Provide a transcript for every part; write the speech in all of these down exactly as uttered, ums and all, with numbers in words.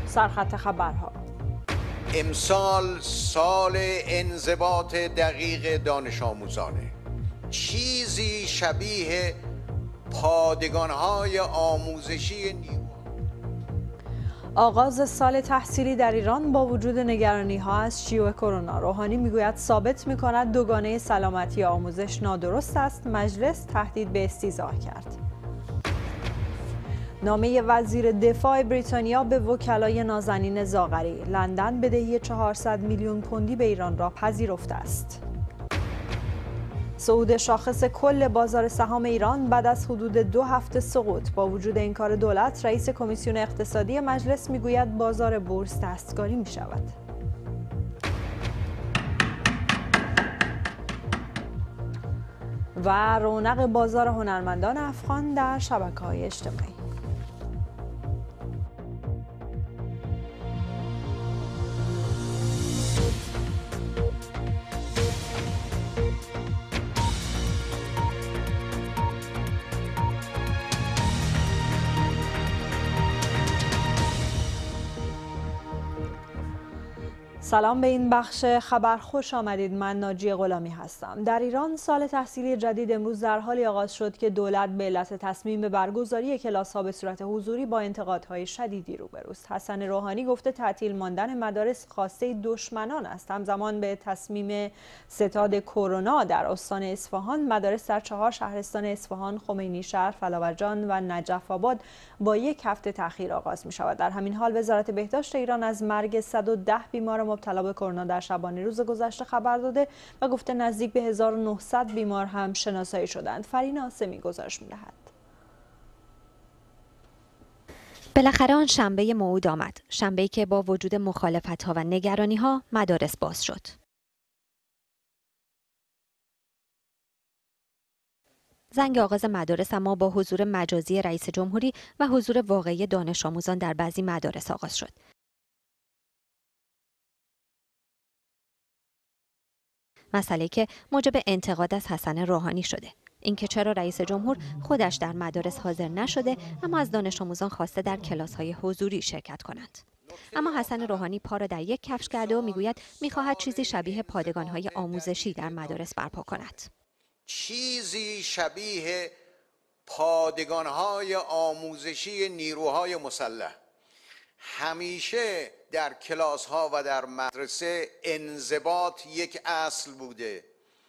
سرخط خبرها. امسال سال انضباط دقیق دانش آموزانه. چیزی شبیه پادگان‌های آموزشی نیرو. آغاز سال تحصیلی در ایران با وجود نگرانی‌ها از شیوع کرونا، روحانی میگوید ثابت می‌کند دوگانه سلامتی آموزش نادرست است. مجلس تهدید به استیضاح کرد. نامه وزیر دفاع بریتانیا به وکلای نازنین زاغری: لندن بدهی چهارصد میلیون پوندی به ایران را پذیرفته است. صعود شاخص کل بازار سهام ایران بعد از حدود دو هفته سقوط. با وجود انکار دولت، رئیس کمیسیون اقتصادی مجلس میگوید بازار بورس دستکاری می شود. و رونق بازار هنرمندان افغان در شبکه‌های اجتماعی. سلام به این بخش خبر، خوش آمدید. من ناجی غلامی هستم. در ایران سال تحصیلی جدید امروز در حالی آغاز شد که دولت به علت تصمیم به برگزاری کلاس‌ها به صورت حضوری با انتقادهای شدیدی روبروست. حسن روحانی گفته تعطیل ماندن مدارس خواسته دشمنان است. همزمان به تصمیم ستاد کرونا در استان اصفهان، مدارس در چهار شهرستان اصفهان، خمینی شهر، فلاورجان و نجف آباد با یک هفته تأخیر آغاز می شود. در همین حال وزارت بهداشت ایران از مرگ صد و ده بیمار مبتلا به کرونا در شبانه روز گذشته خبر داده و گفته نزدیک به هزار و نهصد بیمار هم شناسایی شدند. فرین آسمی گزارش می‌دهد. بالاخره آن شنبه موعود آمد. شنبه‌ای که با وجود مخالفت‌ها و نگرانی‌ها مدارس باز شد. زنگ آغاز مدارس اما با حضور مجازی رئیس جمهوری و حضور واقعی دانش آموزان در بعضی مدارس آغاز شد. مسئله که موجب انتقاد از حسن روحانی شده. اینکه چرا رئیس جمهور خودش در مدارس حاضر نشده اما از دانش آموزان خواسته در کلاس‌های حضوری شرکت کنند. اما حسن روحانی پا را در یک کفش کرده و میگوید میخواهد چیزی شبیه پادگان‌های آموزشی در مدارس برپا کند. چیزی شبیه پادگان‌های آموزشی نیروهای مسلح. همیشه در کلاس ها و در مدرسه انضباط یک اصل بوده،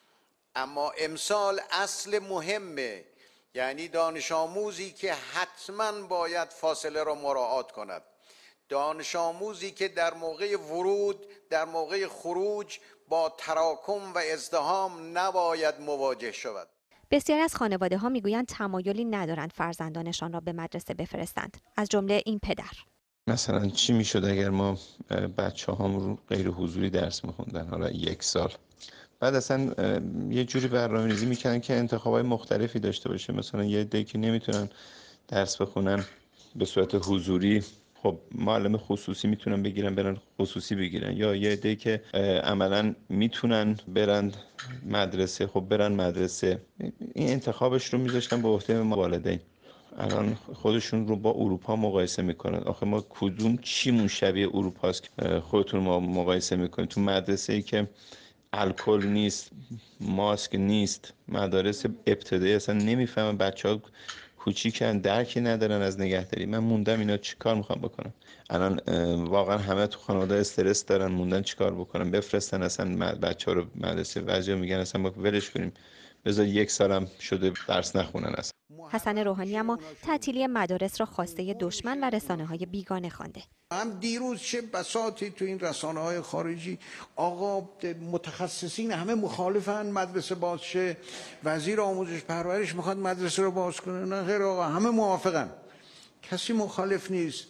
اما امسال اصل مهمه، یعنی دانش آموزی که حتما باید فاصله را مراعات کند، دانش آموزی که در موقع ورود در موقع خروج با تراکم و ازدحام نباید مواجه شود. بسیاری از خانواده ها میگویند تمایلی ندارند فرزندانشان را به مدرسه بفرستند، از جمله این پدر. مثلا چی میشد اگر ما بچه هامون غیر حضوری درس میخوندن حالا یک سال، بعد اصلا یه جوری برنامه‌ریزی میکنن که انتخابای مختلفی داشته باشه. مثلا یه عده‌ای که نمیتونن درس بخونن به صورت حضوری، خب معلم خصوصی میتونن بگیرن برن خصوصی بگیرن، یا یه عده‌ای که عملاً میتونن برن مدرسه خب برن مدرسه. این انتخابش رو میذاشتن به عهده والدین. الان خودشون رو با اروپا مقایسه میکنن. آخه ما کدوم چیمون شبیه اروپاست که خودتون ما مقایسه میکنید؟ تو مدرسه ای که الکل نیست، ماسک نیست، مدارس ابتدایی اصلا نمیفهمن، بچه‌ها کوچیکن، درکی ندارن از نگهداری. من موندم اینا چیکار میخوام بکنم؟ الان واقعا همه تو خانواده استرس دارن، موندن چیکار بکنن؟ بفرستن اصلا بچه‌ها رو مدرسه؟ بعضیا میگن اصلا ما ولش کنیم، بذار یک سالم شده درس نخونن اصلا. حسن روحانی اما تعطیلی مدارس را خواسته دشمن و رسانه‌های بیگانه خوانده. هم دیروز چه بساطی تو این رسانه‌های خارجی، آقا متخصصین همه مخالفن مدرسه باز شه، وزیر آموزش پرورش میخواد مدرسه رو باز کنه، نه خیر آقا همه موافقن، کسی مخالف نیست.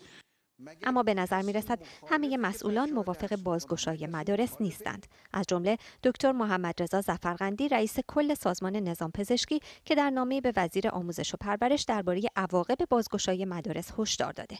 اما به نظر می رسد همه مسئولان موافق بازگشایی مدارس نیستند، از جمله دکتر محمد رضا ظفرقندی رئیس کل سازمان نظام پزشکی که در نامه‌ای به وزیر آموزش و پرورش درباره عواقب بازگشایی مدارس هشدار داده.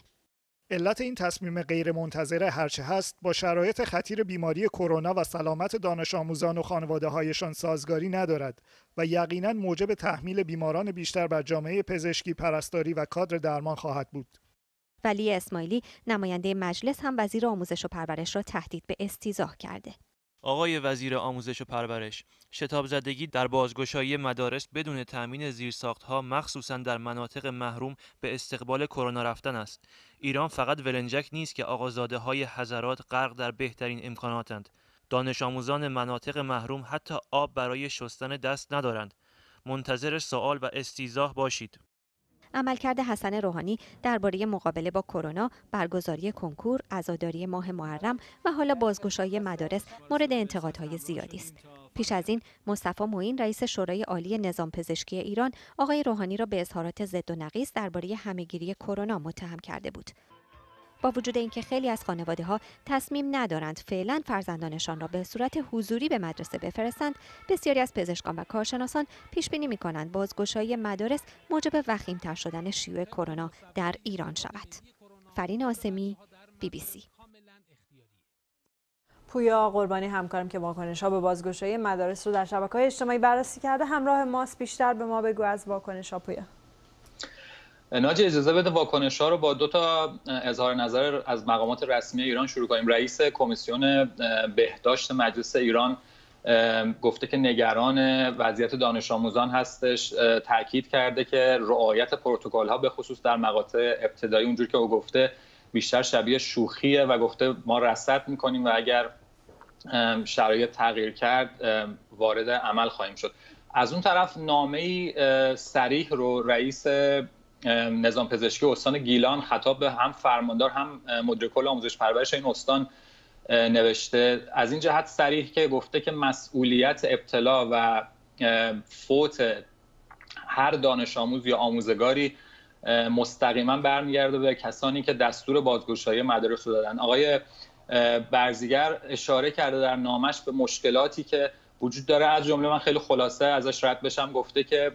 علت این تصمیم غیرمنتظره هرچه هست با شرایط خطیر بیماری کرونا و سلامت دانش آموزان و خانواده‌هایشان سازگاری ندارد و یقیناً موجب تحمیل بیماران بیشتر بر جامعه پزشکی، پرستاری و کادر درمان خواهد بود. ولی اسماعیلی نماینده مجلس هم وزیر آموزش و پرورش را تهدید به استیضاح کرده. آقای وزیر آموزش و پرورش، شتاب زدگی در بازگشایی مدارس بدون تامین زیرساخت‌ها مخصوصاً در مناطق محروم به استقبال کرونا رفتن است. ایران فقط ولنجک نیست که آقازاده‌های حضرات غرق در بهترین امکاناتند. دانش آموزان مناطق محروم حتی آب برای شستن دست ندارند. منتظر سوال و استیضاح باشید. عملکرد حسن روحانی درباره مقابله با کرونا، برگزاری کنکور، عزاداری ماه محرم و حالا بازگشایی مدارس مورد انتقادهای زیادی است. پیش از این مصطفی معین رئیس شورای عالی نظام پزشکی ایران آقای روحانی را به اظهارات ضد و نقیض درباره همهگیری کرونا متهم کرده بود. با وجود اینکه خیلی از خانواده‌ها تصمیم ندارند فعلا فرزندانشان را به صورت حضوری به مدرسه بفرستند، بسیاری از پزشکان و کارشناسان پیش بینی می‌کنند بازگشایی مدارس موجب وخیم‌تر شدن شیوع کرونا در ایران شود. فرین آسمی، بی بی سی. پویا قربانی همکارم که واکنش‌ها به بازگشایی مدارس رو در شبکه‌های اجتماعی بررسی کرده، همراه ماست. بیشتر به ما بگو از واکنش‌ها پویا. ناجی اجازه بده واکنش‌ها رو با دو تا اظهار نظر از مقامات رسمی ایران شروع کنیم. رئیس کمیسیون بهداشت مجلس ایران گفته که نگران وضعیت دانش آموزان هستش، تاکید کرده که رعایت پروتکل‌ها به خصوص در مقاطع ابتدایی اونجور که او گفته بیشتر شبیه شوخیه و گفته ما رصد می‌کنیم و اگر شرایط تغییر کرد وارد عمل خواهیم شد. از اون طرف نامه‌ای صریح رو رئیس نظام پزشکی استان گیلان خطاب به هم فرماندار هم مدیر کل آموزش پرورش این استان نوشته. از این جهت صریح که گفته که مسئولیت ابتلا و فوت هر دانش آموز یا آموزگاری مستقیما برمیگرده به کسانی که دستور بازگشایی مدارس رو دادن. آقای برزیگر اشاره کرده در نامش به مشکلاتی که وجود داره، از جمله من خیلی خلاصه ازش رد بشم، گفته که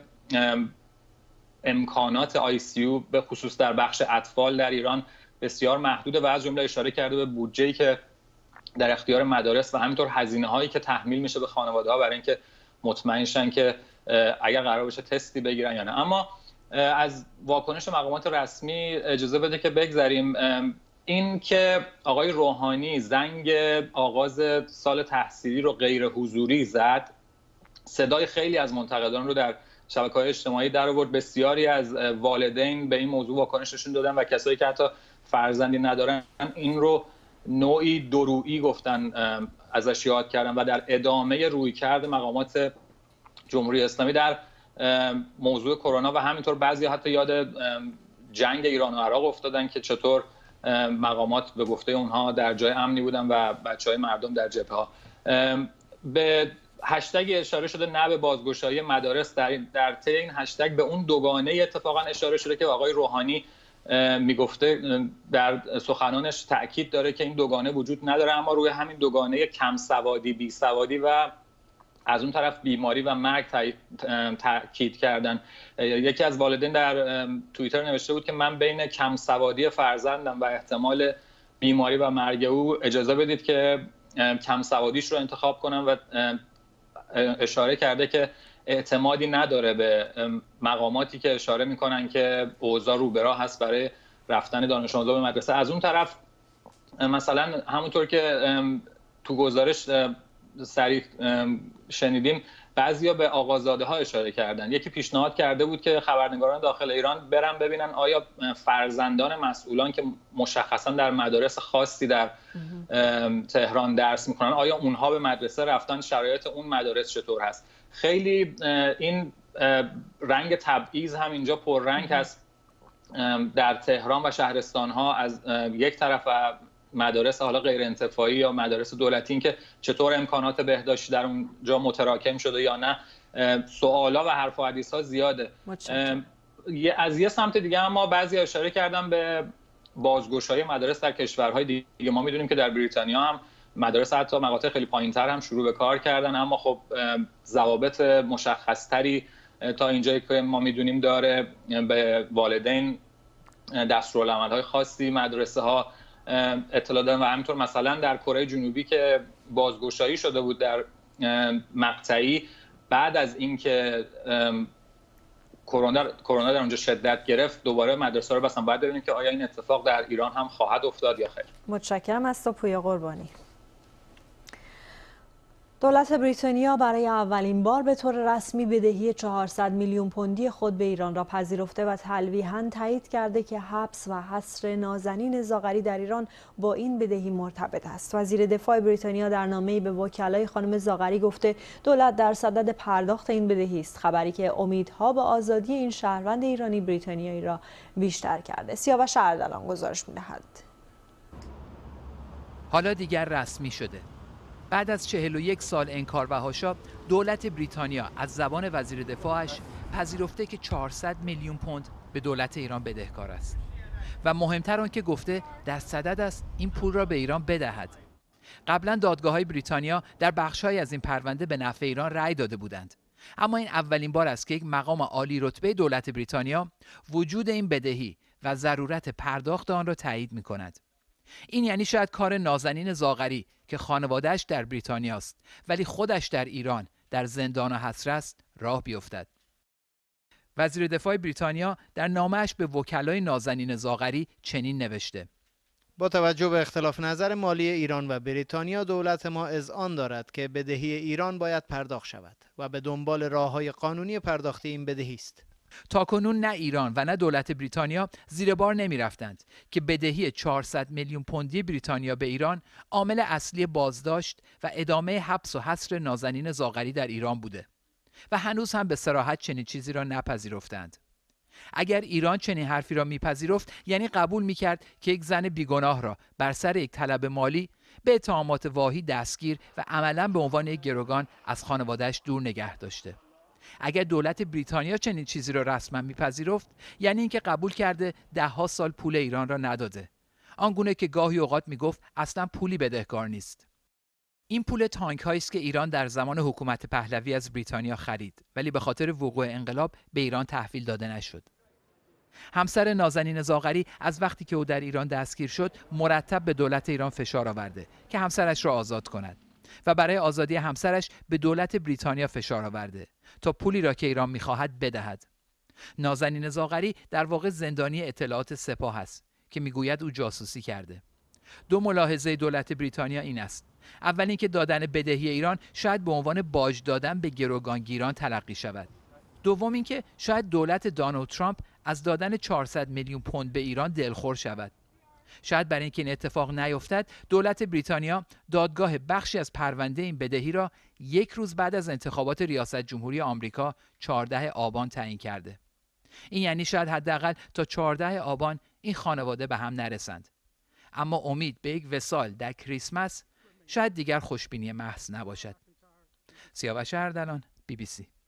امکانات آی سی یو به خصوص در بخش اطفال در ایران بسیار محدوده و از جمله اشاره کرده به بودجه‌ای که در اختیار مدارس و همینطور هزینه‌هایی که تحمیل میشه به خانواده‌ها برای اینکه مطمئن شن که اگر قرار بشه تستی بگیرن یا نه. اما از واکنش مقامات رسمی اجازه بده که بگذریم. این که آقای روحانی زنگ آغاز سال تحصیلی رو غیر حضوری زد، صدای خیلی از منتقدان رو در شبکه‌های اجتماعی در آورد. بسیاری از والدین به این موضوع واکنششون دادن و کسایی که حتی فرزندی ندارن این رو نوعی درویی گفتن، ازش یاد کردن و در ادامه رویکرد مقامات جمهوری اسلامی در موضوع کرونا و همینطور بعضی حتی یاد جنگ ایران و عراق افتادن که چطور مقامات به گفته اونها در جای امنی بودن و بچهای مردم در جبهه‌ها. به هشتگ اشاره شده نه به بازگشایی مدارس. در در طی این هشتگ به اون دوگانه اتفاقا اشاره شده که آقای روحانی میگفته، در سخنانش تاکید داره که این دوگانه وجود نداره، اما روی همین دوگانه کم سوادی، بی سوادی و از اون طرف بیماری و مرگ تاکید کردن. یکی از والدین در توییتر نوشته بود که من بین کم سوادی فرزندم و احتمال بیماری و مرگ او اجازه بدید که کم سوادیش رو انتخاب کنم و اشاره کرده که اعتمادی نداره به مقاماتی که اشاره میکنن که اوضاع رو به راه هست برای رفتن دانش آموزان به مدرسه. از اون طرف مثلا همونطور که تو گزارش صریح شنیدیم بعضیا به آقازاده ها اشاره کردن. یکی پیشنهاد کرده بود که خبرنگاران داخل ایران برن ببینن آیا فرزندان مسئولان که مشخصا در مدارس خاصی در تهران درس میکنن آیا اونها به مدرسه رفتن، شرایط اون مدارس چطور هست. خیلی این رنگ تبعیض هم اینجا پررنگ هست در تهران و شهرستان ها، از یک طرف و مدارس حالا غیر انتفاعی یا مدارس دولتی، این که چطور امکانات بهداشتی در اونجا متراکم شده یا نه. سوالا و حرف و حدیث ها زیاده. از یه سمت دیگه هم ما بعضی اشاره کردن به بازگشایی مدارس در کشورهای دیگه. ما میدونیم که در بریتانیا هم مدارس حتی مقاطع خیلی پایین‌تر هم شروع به کار کردن، اما خب ضوابط مشخص‌تری تا اینجایی که ما میدونیم داره. به والدین دستورالعمل‌های خاصی مدرسه ها اطلاع دادن و همینطور مثلا در کره جنوبی که بازگشایی شده بود در مقطعی، بعد از اینکه کرونا کرونا در اونجا شدت گرفت دوباره مدرسه رو بستن. باید ببینیم که آیا این اتفاق در ایران هم خواهد افتاد یا خیر. متشکرم از تو پویا قربانی. دولت بریتانیا برای اولین بار به طور رسمی بدهی چهارصد میلیون پوندی خود به ایران را پذیرفته و تلویحاً تایید کرده که حبس و حصر نازنین زاغری در ایران با این بدهی مرتبط است. وزیر دفاع بریتانیا در نامه‌ای به وکلای خانم زاغری گفته دولت در صدد پرداخت این بدهی است، خبری که امیدها به آزادی این شهروند ایرانی بریتانیایی را بیشتر کرده. سیاوش اردلان گزارش می‌دهد. حالا دیگر رسمی شده. بعد از چهل و یک سال انکار و حاشا، دولت بریتانیا از زبان وزیر دفاعش پذیرفته که چهارصد میلیون پوند به دولت ایران بدهکار است و مهمتر آن که گفته در صدد است این پول را به ایران بدهد. قبلا دادگاه‌های بریتانیا در بخش‌هایی از این پرونده به نفع ایران رأی داده بودند، اما این اولین بار است که یک مقام عالی رتبه دولت بریتانیا وجود این بدهی و ضرورت پرداخت آن را تایید می‌کند. این یعنی شاید کار نازنین زاغری که خانواده‌اش در بریتانیا است ولی خودش در ایران در زندان و حصر است راه بیفتد. وزیر دفاع بریتانیا در نامه‌اش به وکلای نازنین زاغری چنین نوشته: با توجه به اختلاف نظر مالی ایران و بریتانیا، دولت ما اذعان دارد که بدهی ایران باید پرداخت شود و به دنبال راه‌های قانونی پرداخت این بدهی است. تاکنون نه ایران و نه دولت بریتانیا زیر بار نمی رفتند که بدهی چهارصد میلیون پوندی بریتانیا به ایران عامل اصلی بازداشت و ادامه حبس و حصر نازنین زاغری در ایران بوده و هنوز هم به صراحت چنین چیزی را نپذیرفتند. اگر ایران چنین حرفی را میپذیرفت یعنی قبول میکرد که یک زن بیگناه را بر سر یک طلب مالی به اتهامات واهی دستگیر و عملاً به عنوان یک گروگان از خانواده‌اش دور نگه داشته. اگر دولت بریتانیا چنین چیزی را رسما میپذیرفت یعنی اینکه قبول کرده ده ها سال پول ایران را نداده، آنگونه که گاهی اوقات میگفت اصلا پولی بدهکار نیست. این پول تانک هایی است که ایران در زمان حکومت پهلوی از بریتانیا خرید ولی به خاطر وقوع انقلاب به ایران تحویل داده نشد. همسر نازنین زاغری از وقتی که او در ایران دستگیر شد مرتب به دولت ایران فشار آورده که همسرش را آزاد کند و برای آزادی همسرش به دولت بریتانیا فشار آورده تا پولی را که ایران می‌خواهد بدهد. نازنین زاغری در واقع زندانی اطلاعات سپاه است که میگوید او جاسوسی کرده. دو ملاحظه دولت بریتانیا این است: اول اینکه دادن بدهی ایران شاید به عنوان باج دادن به گروگانگیران تلقی شود. دوم اینکه شاید دولت دونالد ترامپ از دادن چهارصد میلیون پوند به ایران دلخور شود. شاید برای اینکه این اتفاق نیفتد دولت بریتانیا دادگاه بخشی از پرونده این بدهی را یک روز بعد از انتخابات ریاست جمهوری آمریکا چهاردهم آبان تعیین کرده. این یعنی شاید حداقل تا چهاردهم آبان این خانواده به هم نرسند. اما امید به یک وصال در کریسمس شاید دیگر خوشبینی محض نباشد. سیاوش اردلان، بی بی سی.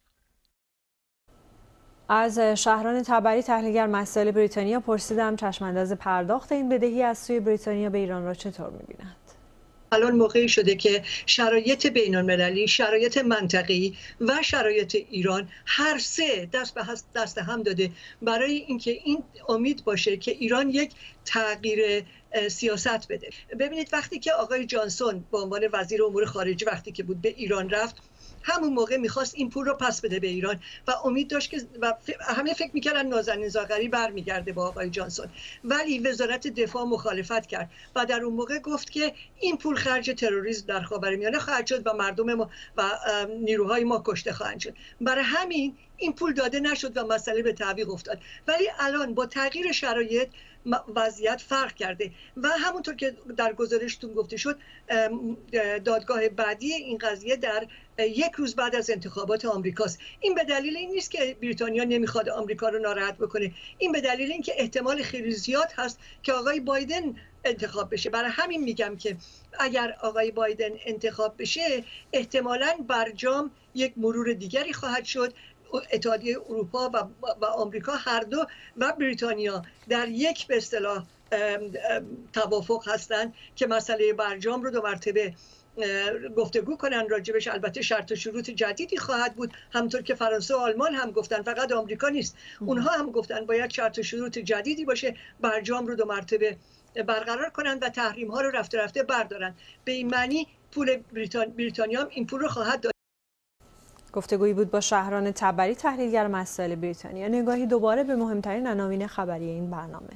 از شهران تبری تحلیلگر مسائل بریتانیا پرسیدم چشمانداز پرداخت این بدهی از سوی بریتانیا به ایران را چطور می‌بینند؟ الان موقعی شده که شرایط بین‌المللی، شرایط منطقه‌ای و شرایط ایران هر سه دست به دست هم داده برای اینکه این امید باشه که ایران یک تغییر سیاست بده. ببینید وقتی که آقای جانسون به عنوان وزیر امور خارجه وقتی که بود به ایران رفت، همون موقع میخواست این پول رو پس بده به ایران و امید داشت که و همه فکر میکردن نازنین زاغری برمیگرده با آقای جانسون، ولی وزارت دفاع مخالفت کرد و در اون موقع گفت که این پول خرج تروریسم در خاورمیانه خواهد شد و مردم ما و نیروهای ما کشته خواهند شد. برای همین این پول داده نشد و مسئله به تعویق افتاد. ولی الان با تغییر شرایط وضعیت فرق کرده و همونطور که در گزارشتون گفته شد دادگاه بعدی این قضیه در یک روز بعد از انتخابات آمریکاست. این به دلیل این نیست که بریتانیا نمیخواد آمریکا رو ناراحت بکنه، این به دلیل اینکه احتمال خیلی زیاد هست که آقای بایدن انتخاب بشه. برای همین میگم که اگر آقای بایدن انتخاب بشه احتمالاً برجام یک مرور دیگری خواهد شد. اتحادیه اروپا و, و آمریکا هر دو و بریتانیا در یک به اصطلاح توافق هستند که مسئله برجام رو دو مرتبه گفتگو کنن راجبش. البته شرط و شروط جدیدی خواهد بود، همونطور که فرانسه و آلمان هم گفتن، فقط آمریکا نیست، اونها هم گفتن باید شرط و شروط جدیدی باشه، برجام رو دو مرتبه برقرار کنن و تحریم ها رو رفته رفته بردارن. به این معنی پول بریتان... بریتانیا هم این پول رو خواهد داد. گفتگویی بود با شهران تبری، تحلیلگر مسائل بریتانیا. نگاهی دوباره به مهمترین عناوین خبری این برنامه.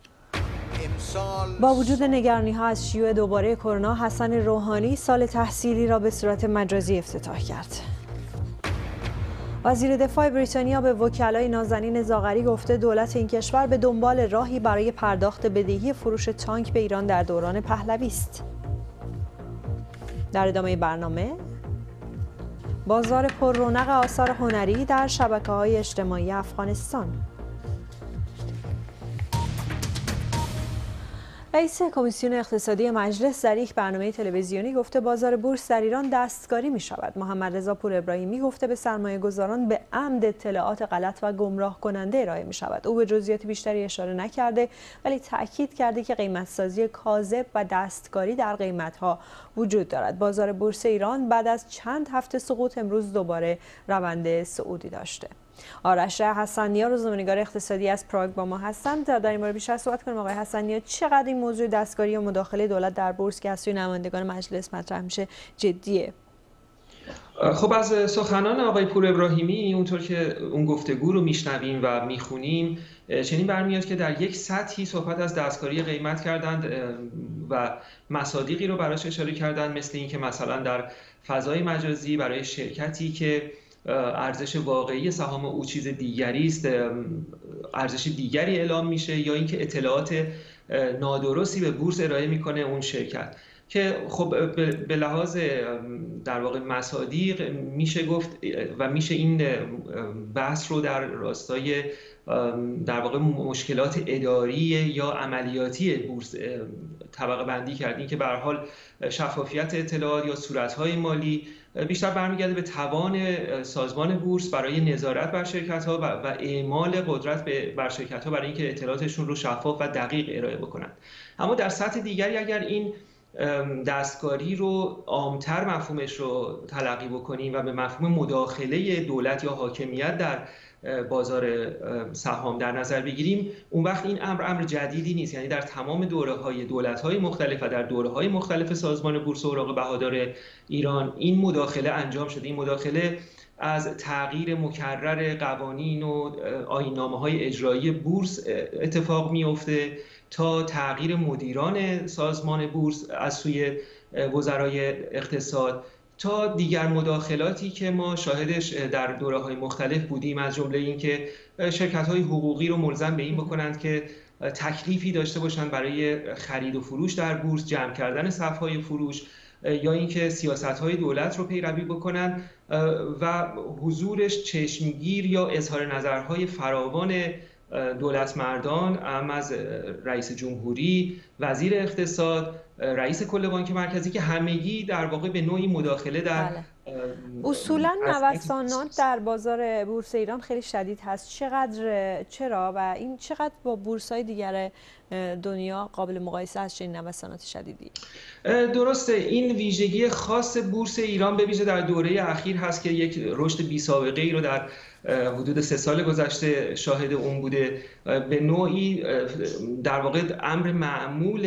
با وجود نگرانی‌ها از شیوع دوباره کرونا، حسن روحانی سال تحصیلی را به صورت مجازی افتتاح کرد. وزیر دفاع بریتانیا به وکلای نازنین زاغری گفته دولت این کشور به دنبال راهی برای پرداخت بدهی فروش تانک به ایران در دوران پهلوی است. در ادامه برنامه، بازار پر رونق آثار هنری در شبکه‌های اجتماعی افغانستان. رئیس کمیسیون اقتصادی مجلس در یک برنامه تلویزیونی گفته بازار بورس در ایران دستکاری می شود. محمد رضا پور ابراهیمی گفته به سرمایه گذاران به عمد اطلاعات غلط و گمراه کننده ارائه می شود. او به جزئیات بیشتری اشاره نکرده، ولی تاکید کرده که قیمت سازی کاذب و دستکاری در قیمت ها وجود دارد. بازار بورس ایران بعد از چند هفته سقوط امروز دوباره روند صعودی داشته. آرش حسنیا روزنامه‌نگار اقتصادی از پراگ با ما هستند تا در این مورد بیشتر صحبت کنیم. آقای حسنیا، چقدر این موضوع دستکاری و مداخله دولت در بورس که از سوی نمایندگان مجلس مطرح میشه جدیه؟ خب از سخنان آقای پور ابراهیمی اونطور که اون گفتگو رو میشنویم و میخونیم چنین برمیاد که در یک سطحی صحبت از دستکاری قیمت کردند و مصادیقی رو براش اشاره کردند، مثل این که مثلا در فضای مجازی برای شرکتی که ارزش واقعی سهام او چیز دیگری است، ارزش دیگری اعلام میشه، یا اینکه اطلاعات نادرستی به بورس ارائه میکنه اون شرکت، که خب به لحاظ در واقع مصادیق میشه گفت و میشه این بحث رو در راستای در واقع مشکلات اداری یا عملیاتی بورس طبقه بندی کرد. این که به هر حال شفافیت اطلاعات یا صورت‌های مالی بیشتر برمیگرده به توان سازمان بورس برای نظارت بر شرکت‌ها و اعمال قدرت بر شرکت‌ها برای اینکه اطلاعاتشون رو شفاف و دقیق ارائه بکنند. اما در سطح دیگری اگر این دستکاری رو عامتر مفهومش رو تلقی بکنیم و به مفهوم مداخله دولت یا حاکمیت در بازار سهام در نظر بگیریم، اون وقت این امر امر جدیدی نیست. یعنی در تمام دوره‌های دولت‌های مختلف و در دوره‌های مختلف سازمان بورس اوراق بهادار ایران این مداخله انجام شده. این مداخله از تغییر مکرر قوانین و آیین‌نامه‌های اجرایی بورس اتفاق میفته تا تغییر مدیران سازمان بورس از سوی وزرای اقتصاد، تا دیگر مداخلاتی که ما شاهدش در دوره‌های مختلف بودیم، از جمله اینکه شرکت‌های حقوقی رو ملزم به این بکنند که تکلیفی داشته باشند برای خرید و فروش در بورس، جمع کردن صف‌های فروش، یا اینکه سیاست‌های دولت رو پیروی بکنند و حضورش چشمگیر یا اظهار نظرهای فراوان دولت مردان، ام از رئیس جمهوری، وزیر اقتصاد، رئیس کل بانک مرکزی، که همگی در واقع به نوعی مداخله در بله. اصولا نوسانات در بازار بورس ایران خیلی شدید هست. چقدر چرا و این چقدر با بورس‌های دیگر دنیا قابل مقایسه است چنین نوسانات شدیدی؟ درسته، این ویژگی خاص بورس ایران به ویژه در دوره اخیر هست که یک رشد بی سابقه ای رو در حدود سه سال گذشته شاهد اون بوده. به نوعی در واقع امر معمول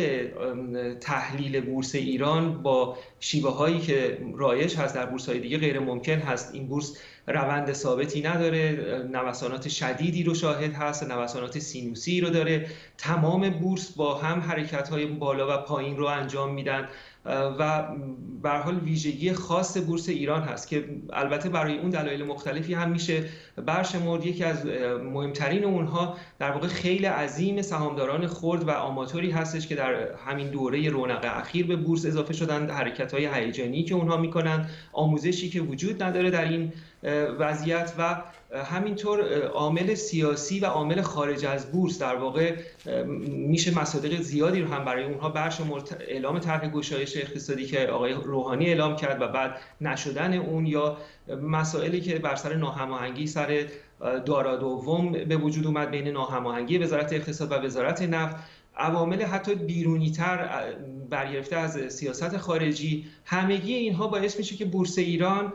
تحلیل بورس ایران با شیوه هایی که رایج هست در بورس های دیگه غیر ممکن هست. این بورس روند ثابتی نداره، نوسانات شدیدی رو شاهد هست، نوسانات سینوسی رو داره. تمام بورس با هم حرکت های بالا و پایین رو انجام میدن و به هر حال ویژگی خاص بورس ایران هست که البته برای اون دلایل مختلفی هم میشه برشمرد. یکی از مهمترین اونها در واقع خیلی عظیم سهامداران خرد و آماتوری هستش که در همین دوره رونق اخیر به بورس اضافه شدن، حرکت‌های هیجانی که اونها میکنن، آموزشی که وجود نداره در این وضعیت و همینطور عامل سیاسی و عامل خارج از بورس. در واقع میشه مصادیق زیادی رو هم برای اونها برشمرد. اعلام طرح گشایش اقتصادی که آقای روحانی اعلام کرد و بعد نشدن اون، یا مسائلی که بر سر ناهماهنگی سر دارا دوم به وجود اومد بین ناهماهنگی وزارت اقتصاد و وزارت نفت، عوامل حتی بیرونی‌تر برگرفته از سیاست خارجی، همگی اینها باعث میشه که بورس ایران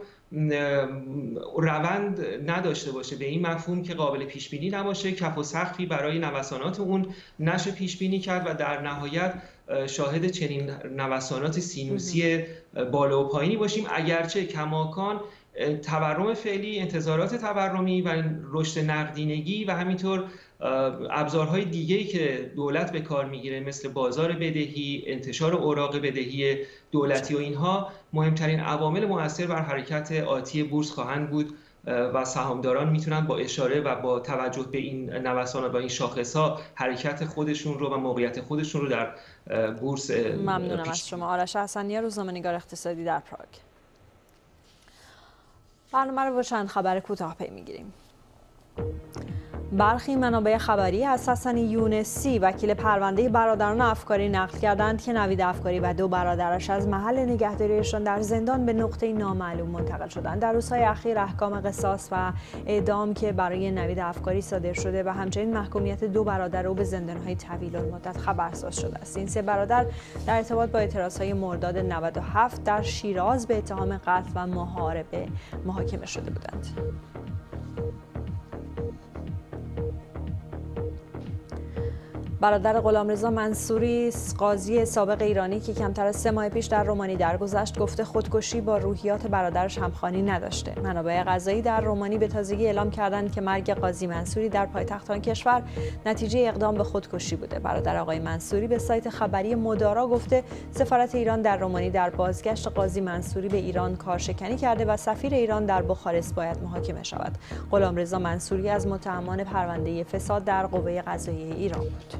روند نداشته باشه، به این مفهوم که قابل پیش بینی نباشه، کف و سقفی برای نوسانات اون نشه پیش بینی کرد و در نهایت شاهد چنین نوسانات سینوسی بالا و پایینی باشیم. اگرچه کماکان تورم فعلی، انتظارات تورمی و رشد نقدینگی و همینطور ابزارهای دیگه‌ای که دولت به کار میگیره مثل بازار بدهی، انتشار اوراق بدهی دولتی و اینها مهمترین عوامل مؤثر بر حرکت آتی بورس خواهند بود و سهامداران میتونن با اشاره و با توجه به این نوسانات و این شاخص‌ها حرکت خودشون رو و موقعیت خودشون رو در بورس. ممنونم از شما. آرش حسنی، روزنامه‌نگار اقتصادی در پراگ. برنامه رو با چند خبر کوتاه پی میگیریم. برخی منابع خبری از حسن یونسی، وکیل پرونده برادران افکاری، نقل کردند که نوید افکاری و دو برادرش از محل نگهداریشان در زندان به نقطه نامعلوم منتقل شدند. در روزهای اخیر احکام قصاص و اعدام که برای نوید افکاری صادر شده و همچنین محکومیت دو برادر او به زندانهای طویل المدت خبرساز شده است. این سه برادر در ارتباط با اعتراضهای مرداد نود و هفت در شیراز به اتهام قتل و محاربه محاکمه شده بودند. برادر غلامرضا منصوری، قاضی سابق ایرانی که کمتر از سه ماه پیش در رومانی درگذشت، گفته خودکشی با روحیات برادرش همخوانی نداشته. منابع قضایی در رومانی به تازگی اعلام کردند که مرگ قاضی منصوری در پایتخت آن کشور نتیجه اقدام به خودکشی بوده. برادر آقای منصوری به سایت خبری مدارا گفته سفارت ایران در رومانی در بازگشت قاضی منصوری به ایران کارشکنی کرده و سفیر ایران در بخارست باید محاکمه شود. غلامرضا منصوری از متهمان پرونده فساد در قوه قضاییه ایران بود.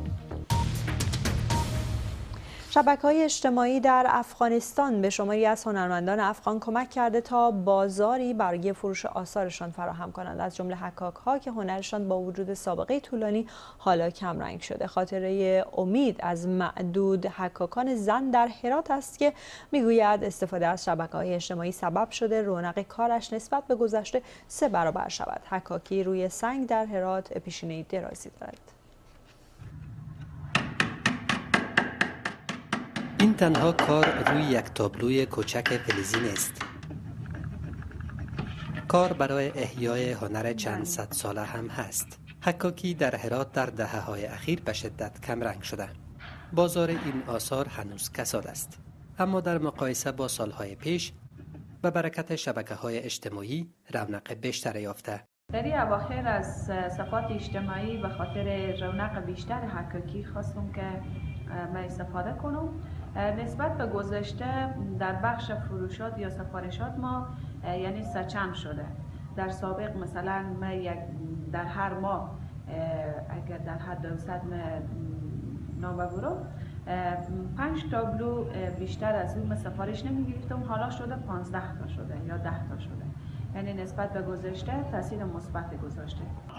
شبکه‌های اجتماعی در افغانستان به شماری از هنرمندان افغان کمک کرده تا بازاری برای فروش آثارشان فراهم کنند، از جمله حکاک‌ها که هنرشان با وجود سابقه طولانی حالا کمرنگ شده. خاطره امید از معدود حکاکان زن در هرات است که میگوید استفاده از شبکه‌های اجتماعی سبب شده رونق کارش نسبت به گذشته سه برابر شود. حکاکی روی سنگ در هرات پیشینه‌ای درازی دارد. این تنها کار روی یک تابلوی کوچک فلزی نیست. کار برای احیای هنر چند صد ساله هم هست. حکاکی در هرات در دهه‌های اخیر به شدت کمرنگ شده. بازار این آثار هنوز کساد است. اما در مقایسه با سالهای پیش به برکت شبکه‌های اجتماعی رونق بیشتری یافته. در این اواخر از صفات اجتماعی به خاطر رونق بیشتر حکاکی خواستم که من استفاده کنم. نسبت به گذشته در بخش فروشات یا سفارشات ما یعنی سچند شده. در سابق مثلا ما یک در هر ماه اگر در حد دویست نامه برو پنج تابلو بیشتر از اون سفارش نمی گرفتم، حالا شده پانزده تا شده یا ده تا شده. یعنی نسبت به گذشته تاثیر مثبت گذاشته.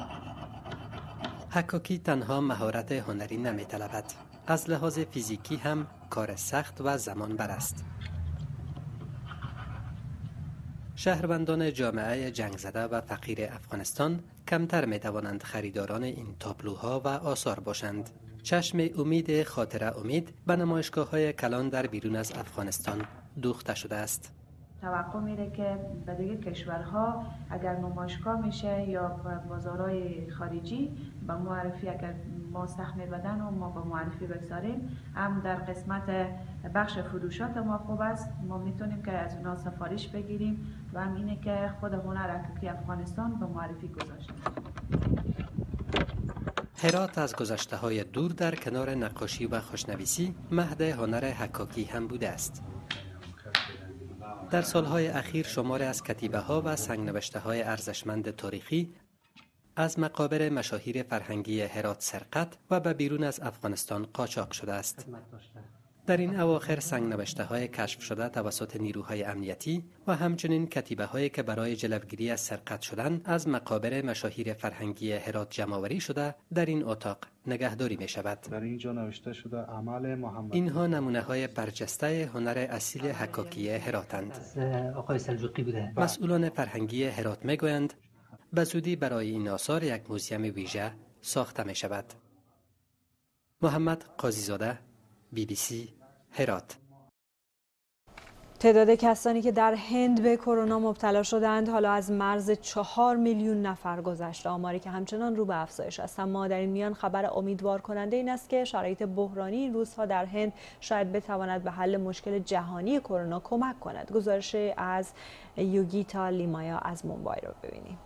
حکاکی تنها مهارت هنری نمی طلبد. از لحاظ فیزیکی هم کار سخت و زمان بر است. شهروندان جامعه جنگ زده و فقیر افغانستان کمتر می توانند خریداران این تابلوها و آثار باشند. چشم امید خاطره امید به نمایشگاه‌های کلان در بیرون از افغانستان دوخته شده است. توقع میره که به دیگه کشورها اگر نمایشگاه میشه یا بازارهای خارجی با معرفی اگر ما سهم بدن و ما با معرفی بگذاریم، هم در قسمت بخش فروشات ما خوب است، ما میتونیم که از اونا سفارش بگیریم و هم اینه که خود هنر حکاکی افغانستان به معرفی گذاشته. هرات از گذشته های دور در کنار نقاشی و خوشنویسی مهد هنر حکاکی هم بوده است. در سالهای اخیر شماری از کتیبه ها و سنگ‌نوشته های ارزشمند تاریخی از مقابر مشاهیر فرهنگی هرات سرقت و به بیرون از افغانستان قاچاق شده است. در این اواخر سنگ‌نوشته های کشف شده توسط نیروهای امنیتی و همچنین کتیبه هایی که برای جلوگیری از سرقت شدن از مقابر مشاهیر فرهنگی هرات جمع‌آوری شده در این اتاق نگهداری می شود. در اینجا نوشته شده اعمال محمد. اینها نمونه های برجسته هنر اصیل حکاکی هراتند. آقای سلجوقی بوده. مسئولان فرهنگی هرات می گویند به زودی برای این آثار یک موزیم ویژه ساخته می شود. محمد قاضی زاده، بی بی سی، هرات. تعداد کسانی که در هند به کرونا مبتلا شدند حالا از مرز چهار میلیون نفر گذشته، آماری که همچنان رو به افزایش است. اما در این میان خبر امیدوار کننده این است که شرایط بحرانی این روزها در هند شاید بتواند به حل مشکل جهانی کرونا کمک کند. گزارش از یوگیتا لیمایا از ممبای رو ببینیم.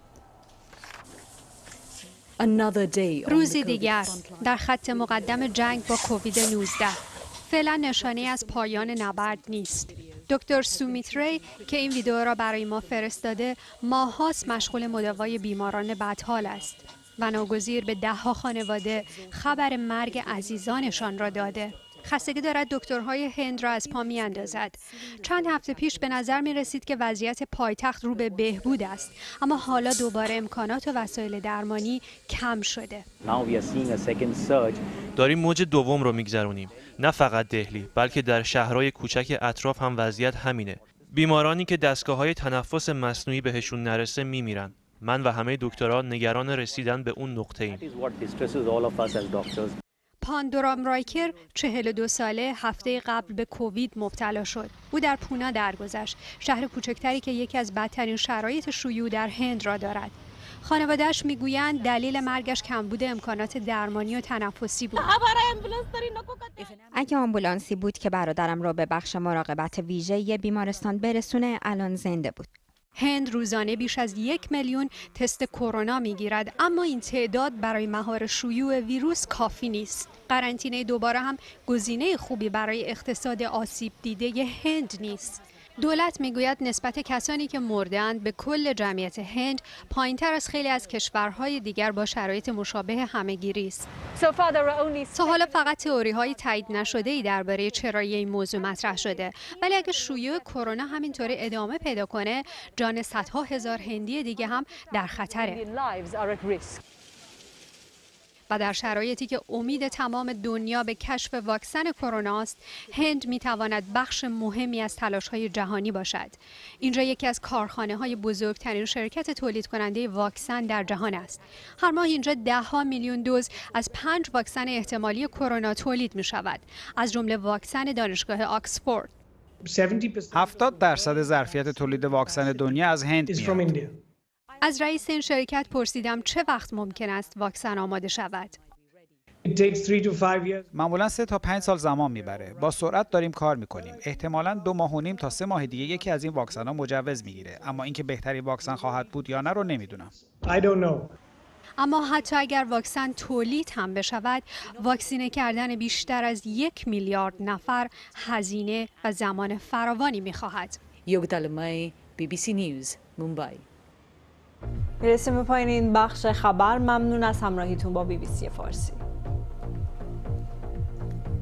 روزی دیگر در خط مقدم جنگ با کووید نوزده. فعلا نشانه از پایان نبرد نیست. دکتر سومیت ری که این ویدیو را برای ما فرستاده ماهاست مشغول مداوای بیماران بدحال است و ناگزیر به ده‌ها خانواده خبر مرگ عزیزانشان را داده. خستگی دارد دکترهای هند را از پا می اندازد. چند هفته پیش به نظر می رسید که وضعیت پایتخت رو به بهبود است، اما حالا دوباره امکانات و وسایل درمانی کم شده. داریم موج دوم رو میگذرونیم. نه فقط دهلی، بلکه در شهرهای کوچک اطراف هم وضعیت همینه. بیمارانی که دستگاه‌های تنفس مصنوعی بهشون نرسه میمیرن. من و همه دکترها نگران رسیدن به اون نقطه ایم. پاندورام رایکر چهل و دو ساله هفته قبل به کووید مبتلا شد. او در پونا درگذشت، شهر کوچکتری که یکی از بدترین شرایط شیوع در هند را دارد. خانواده‌اش میگویند دلیل مرگش کمبود امکانات درمانی و تنفسی بود. اگه آمبولانسی بود که برادرم را به بخش مراقبت ویژه ی بیمارستان برسونه الان زنده بود. هند روزانه بیش از یک میلیون تست کرونا میگیرد، اما این تعداد برای مهار شیوع ویروس کافی نیست. قرنطینه دوباره هم گزینه خوبی برای اقتصاد آسیب دیده هند نیست. دولت میگوید نسبت کسانی که مرده‌اند به کل جمعیت هند پایین‌تر از خیلی از کشورهای دیگر با شرایط مشابه همه‌گیری است. تا حالا فقط تئوری‌های تایید نشده‌ای درباره چرایی این موضوع مطرح شده، ولی اگه شیوع کرونا همینطوری ادامه پیدا کنه، جان صدها هزار هندی دیگه هم در خطره. و در شرایطی که امید تمام دنیا به کشف واکسن کرونا است، هند میتواند بخش مهمی از تلاش‌های جهانی باشد. اینجا یکی از کارخانه‌های بزرگترین شرکت تولید کننده واکسن در جهان است. هر ماه اینجا ده ها میلیون دوز از پنج واکسن احتمالی کرونا تولید می‌شود، از جمله واکسن دانشگاه آکسفورد. هفتاد درصد ظرفیت تولید واکسن دنیا از هند میاد. از رئیس این شرکت پرسیدم چه وقت ممکن است واکسن آماده شود. معمولا سه تا پنج سال زمان میبره. با سرعت داریم کار میکنیم. احتمالاً دو ماه و نیم تا سه ماه دیگه یکی از این واکسن ها مجوز میگیره. اما اینکه بهترین واکسن خواهد بود یا نه رو نمیدونم. اما حتی اگر واکسن تولید هم بشود، واکسینه کردن بیشتر از یک میلیارد نفر هزینه و زمان فراوانی میخواهد. یوگیتا لیمایا، بی بی سی نیوز، ممبای. میرسیم به پایان این بخش خبر. ممنون از همراهیتون با بی بی سی فارسی.